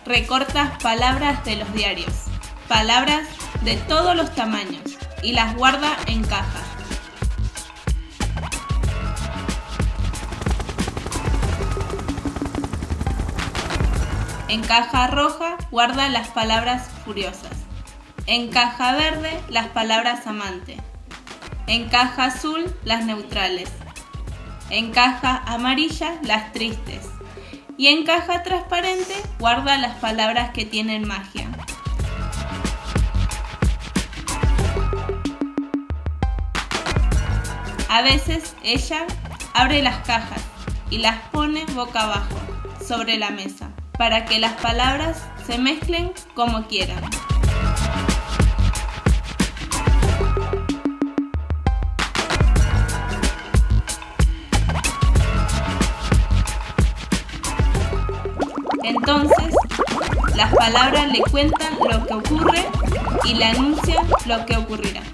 recorta palabras de los diarios, palabras de todos los tamaños, y las guarda en cajas. En caja roja guarda las palabras furiosas. En caja verde las palabras amante. En caja azul las neutrales. En caja amarilla las tristes. Y en caja transparente guarda las palabras que tienen magia. A veces ella abre las cajas y las pone boca abajo sobre la mesa, para que las palabras se mezclen como quieran. Entonces, las palabras le cuentan lo que ocurre y le anuncian lo que ocurrirá.